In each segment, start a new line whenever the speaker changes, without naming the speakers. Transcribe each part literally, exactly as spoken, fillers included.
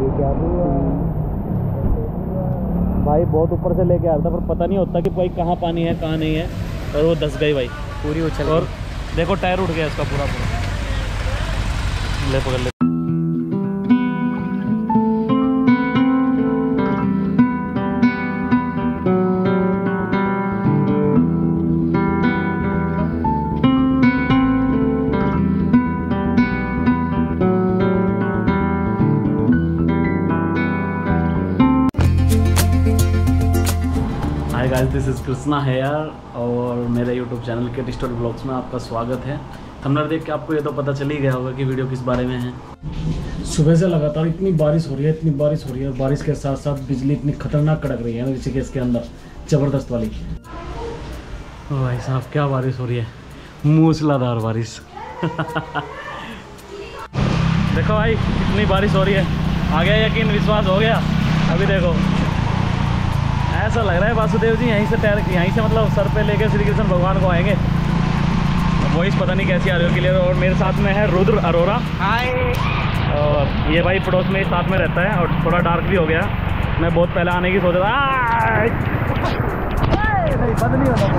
ये क्या हुआ भाई, बहुत ऊपर से लेके आया था पर पता नहीं होता कि भाई कहाँ पानी है कहाँ नहीं है, और वो धंस गई भाई पूरी उछल। और देखो टायर उठ गया इसका पूरा पूरा। ले पकड़ ले। Hi guys, this is Krishna here और मेरे यूट्यूब चैनल के स्टोरी ब्लॉग्स में आपका स्वागत है। थंबनेल देख के आपको ये तो पता चल ही गया होगा कि वीडियो किस बारे में है। सुबह से लगातार इतनी बारिश हो रही है, इतनी बारिश हो रही है, बारिश के साथ साथ बिजली इतनी खतरनाक कड़क रही है ना ऋषिकेश के अंदर, ज़बरदस्त वाली। ओ भाई साहब, क्या बारिश हो रही है, मूसलाधार बारिश। देखो भाई इतनी बारिश हो रही है, आ गया यकीन, विश्वास हो गया। अभी देखो ऐसा लग रहा है वासुदेव जी यहीं से तैर यहीं से मतलब सर पे लेके श्री कृष्ण भगवान को आएंगे। वॉइस पता नहीं कैसी आ रही हो क्लियर। और मेरे साथ में है रुद्र अरोरा। हाय। और ये भाई पड़ोस में साथ में रहता है और थोड़ा डार्क भी हो गया। मैं बहुत पहले आने की सोच रहा था, नहीं बंद नहीं होता।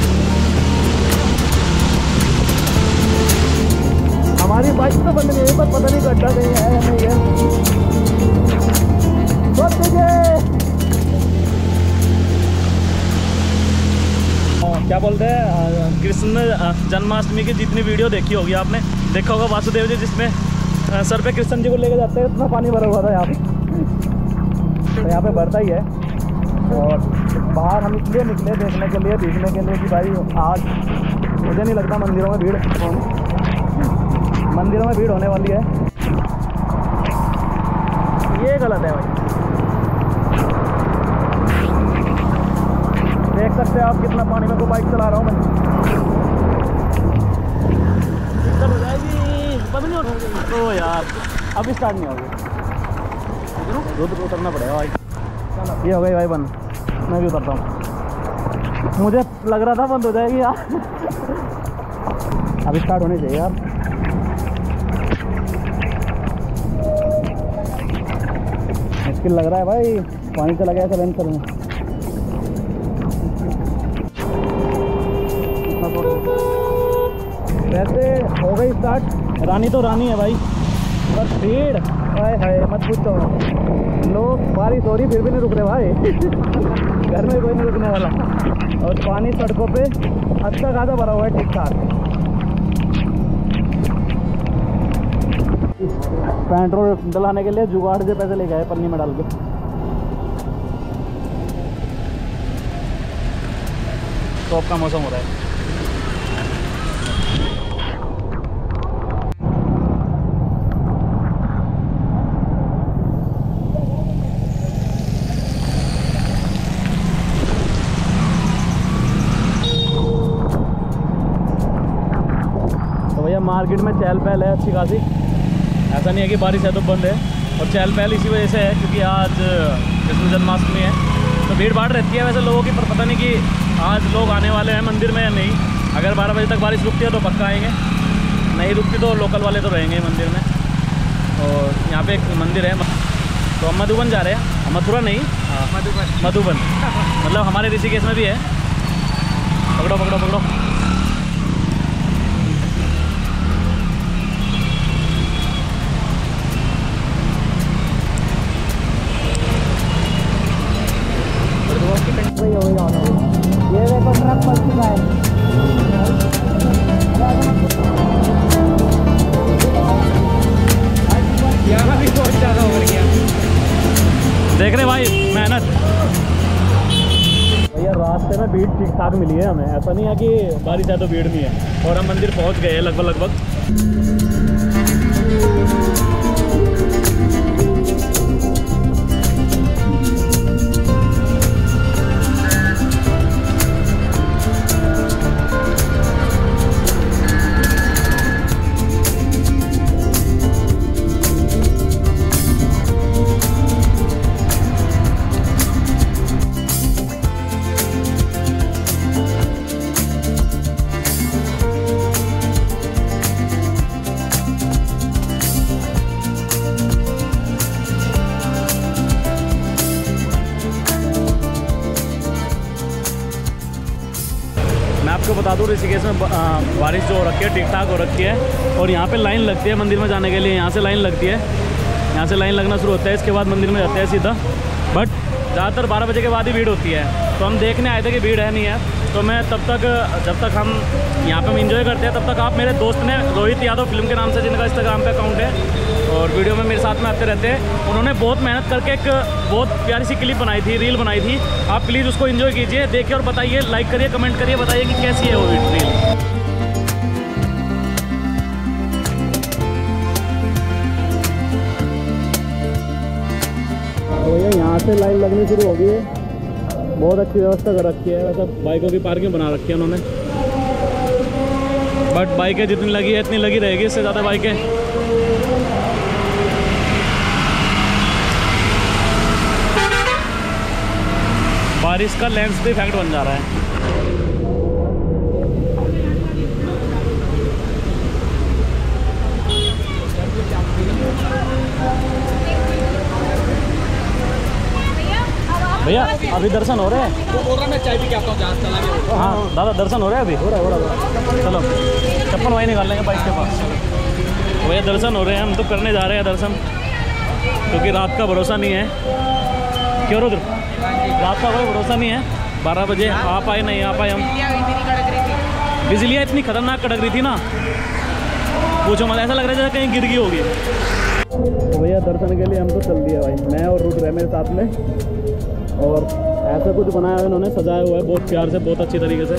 हमारी बाइक तो बंद नहीं है पर पता नहीं गड्ढा नहीं है या नहीं है। क्या बोलते हैं, कृष्ण जन्माष्टमी की जितनी वीडियो देखी होगी आपने, देखा होगा वासुदेव जी जिसमें सर पे कृष्ण जी को लेके जाते हैं, इतना पानी भरा हुआ था यहाँ पे। तो यहाँ पे भरता ही है। और बाहर हम इसलिए निकले देखने के लिए, भीगने के लिए कि भाई आज मुझे नहीं लगता मंदिरों में भीड़ मंदिरों में भीड़ होने वाली है। ये गलत है भाई। देख सकते हैं आप कितना पानी में को बाइक चला रहा हूँ मैं। दिक्कत हो जाएगी, बंद नहीं होगी। ओ यार अभी स्टार्ट नहीं होगी, रुद्र उतरना पड़ेगा भाई। ये हो गई भाई बंद, मैं भी उतरता हूँ। मुझे लग रहा था बंद हो जाएगी यार। अभी स्टार्ट होनी चाहिए यार। मुश्किल लग रहा है भाई, पानी चला गया सलेंसर में। वैसे हो गई स्टार्ट, रानी तो रानी है भाई, बस भीड़ हाय हाय मत पूछो। लोग बारिश हो रही फिर भी नहीं रुक रहे भाई। घर में कोई नहीं रुकने वाला। और पानी सड़कों पे अच्छा खासा भरा हुआ है ठीक ठाक। पेट्रोल डलाने के लिए जुगाड़ से पैसे ले गए पन्नी में डाल के। टॉप का मौसम हो रहा है। मार्केट में चहल पहल है अच्छी खासी। ऐसा नहीं है कि बारिश है तो बंद है। और चहल पहल इसी वजह से है क्योंकि आज कृष्ण जन्माष्टमी है तो भीड़ भाड़ रहती है वैसे लोगों की, पर पता नहीं कि आज लोग आने वाले हैं मंदिर में या नहीं। अगर बारह बजे तक बारिश रुकती है तो पक्का आएंगे, नहीं रुकती तो लोकल वाले तो रहेंगे मंदिर में। और यहाँ पे एक मंदिर है तो हम मधुबन जा रहे हैं, मथुरा नहीं मधुबन मधुबन मतलब हमारे ऋषिकेश में भी है। पकड़ो पकड़ो पकड़ो। ये देखो ट्रक पल चुका है। यहाँ भी बहुत ज़्यादा हो गया। देख रहे भाई मेहनत। भैया रास्ते में भीड़ ठीक ठाक मिली है हमें, ऐसा नहीं है कि बारिश है तो भीड़ नहीं है। और हम मंदिर पहुँच गए हैं लगभग लगभग। बता दूँ ऋषिकेश में बारिश जो हो रखी है ठीक ठाक हो रखी है, और यहाँ पे लाइन लगती है मंदिर में जाने के लिए। यहाँ से लाइन लगती है, यहाँ से लाइन लगना शुरू होता है, इसके बाद मंदिर में जाते हैं सीधा। बट ज़्यादातर बारह बजे के बाद ही भीड़ होती है, तो हम देखने आए थे कि भीड़ है नहीं है। तो मैं तब तक, जब तक हम यहाँ पे हम इंजॉय करते हैं, तब तक आप मेरे दोस्त ने रोहित यादव फिल्म के नाम से, जिनका इंस्टाग्राम पे अकाउंट है और वीडियो में मेरे साथ में आते रहते हैं, उन्होंने बहुत मेहनत करके एक बहुत प्यारी सी क्लिप बनाई थी, रील बनाई थी। आप प्लीज़ उसको इन्जॉय कीजिए, देखिए और बताइए, लाइक करिए, कमेंट करिए, बताइए कि कैसी है वो रील। भैया यहाँ से लाइन लगनी शुरू हो गई है, बहुत अच्छी व्यवस्था कर रखी है। वैसे बाइकों की पार्किंग बना रखी है उन्होंने, बट बाइकें जितनी लगी है इतनी लगी रहेगी, इससे ज़्यादा बाइकें। बारिश का लेंस पे इफेक्ट बन जा रहा है। भैया अभी दर्शन हो रहे हैं? वो बोल रहा मैं चाय पी के आता हूँ, जहाँ चला गया। हाँ दादा दर्शन हो रहे हैं अभी? हो रहा है, हो रहा है। चलो चप्पल वहीं निकाल लेंगे बाइक के पास। भैया दर्शन हो रहे हैं, हम तो करने जा रहे हैं दर्शन, क्योंकि रात का भरोसा नहीं है। क्यों रुद्र? रात का कोई भरोसा नहीं है, बारह बजे आ पाए नहीं आ पाए हम। बिजलियाँ इतनी खतरनाक कड़क रही थी ना, पूछो मत, ऐसा लग रहा है जैसे कहीं गिर गई होगी। तो भैया दर्शन के लिए हम तो चल दिए भाई, मैं और रुद्र है मेरे साथ में, और ऐसा कुछ बनाया हुआ इन्होंने, सजाया हुआ है बहुत प्यार से, बहुत अच्छी तरीके से।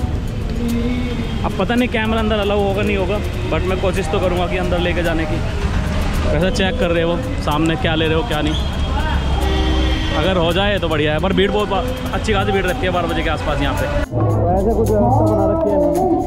अब पता नहीं कैमरा अंदर अलाउ होगा नहीं होगा, बट मैं कोशिश तो करूँगा कि अंदर लेके जाने की। वैसे चेक कर रहे हो सामने क्या ले रहे हो क्या नहीं, अगर हो जाए तो बढ़िया है, पर भीड़ बहुत अच्छी खासी भीड़ रहती है बारह बजे के आसपास यहाँ पे। ऐसे कुछ व्यवस्था बना रखी है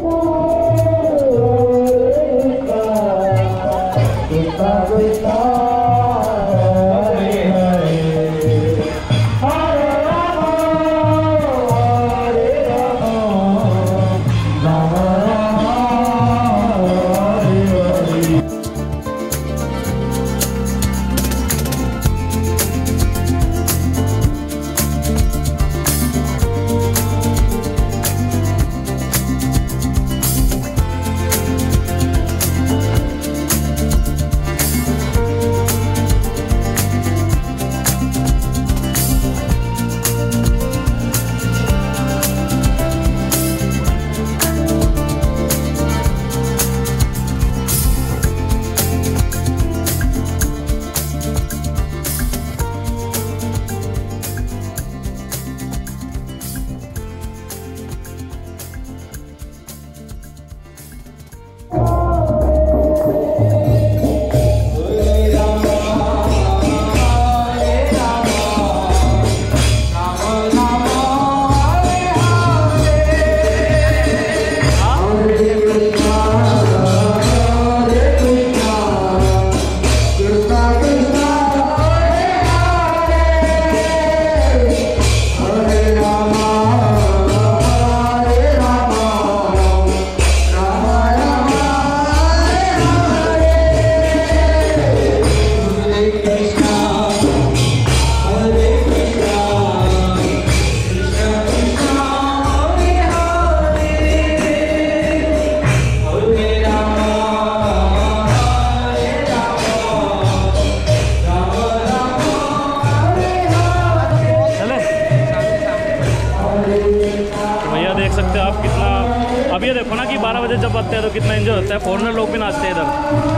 अब ये देखो ना कि बारह बजे जब आते हैं तो कितना एंजॉय होता है, फॉरेनर लोग भी नाचते हैं इधर,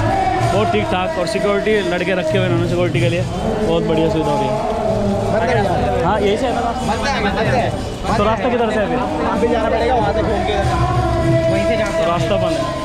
बहुत ठीक ठाक। और सिक्योरिटी लड़के रखे हुए इन्होंने सिक्योरिटी के लिए, बहुत बढ़िया सुविधा हो रही है। हाँ यही से है ना, तो रास्ता किधर से है फिर? वहाँ पे जाना पड़ेगा, वहाँ से घूम के वहीं से जाना, तो रास्ता बंद है।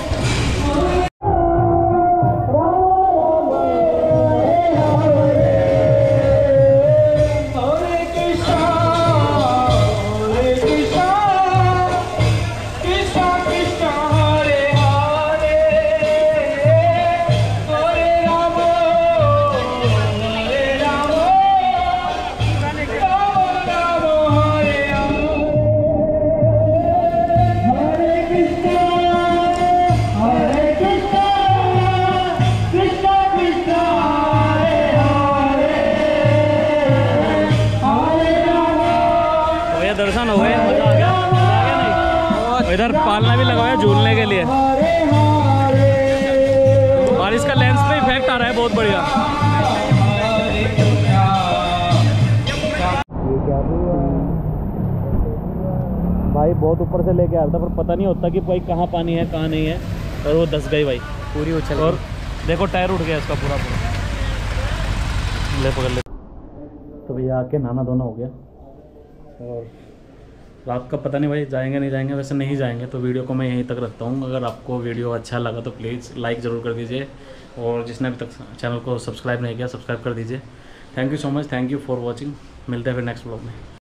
दर्शन हो गए, मजा आ गया, मजा आ गया नहीं? इधर पालना भी लगा हुआ है झूलने के लिए। बारिश का लेंस पे इफेक्ट आ रहा है बहुत बढ़िया। भाई बहुत ऊपर से लेके आया था पर पता नहीं होता कि भाई कहाँ पानी है कहाँ नहीं है, और वो धंस गई भाई पूरी उछल। और देखो टायर उठ गया इसका पूरा पूरा। ले पकड़ ले। तो भैया आके नहाना धोना हो गया, और रात का पता नहीं भाई जाएंगे नहीं जाएंगे, वैसे नहीं जाएंगे तो वीडियो को मैं यहीं तक रखता हूँ। अगर आपको वीडियो अच्छा लगा तो प्लीज़ लाइक ज़रूर कर दीजिए, और जिसने अभी तक चैनल को सब्सक्राइब नहीं किया सब्सक्राइब कर दीजिए। Thank you so much, thank you for watching. मिलते हैं फिर नेक्स्ट ब्लॉग में।